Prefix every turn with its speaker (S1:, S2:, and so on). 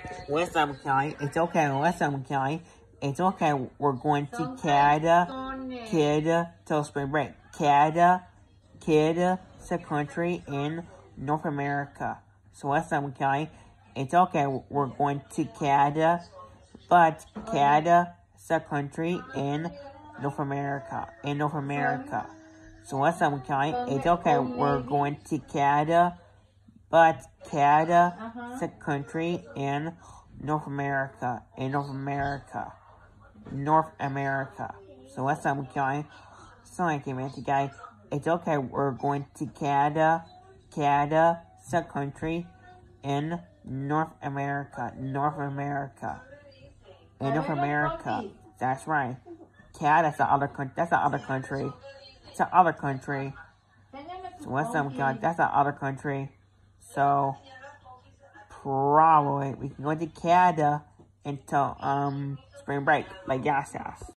S1: What's up, Kelly? It's okay. What's up, Kelly? It's okay. We're going to Canada till spring break. Canada's a country in North America. So what's up, Kelly? It's okay. We're going to Canada, but Canada's a country in North America. So what's up, Kelly? It's okay. We're going to Canada, but Canada's a country in North America. So what's up, Kelly? Sorry, guys. It's okay. We're going to Canada. Canada's a country in North America. That's right. Canada's the other country. That's the other country. It's the other country. So what's up, guys? That's the other country. So probably we can go to Canada until spring break, like Gas.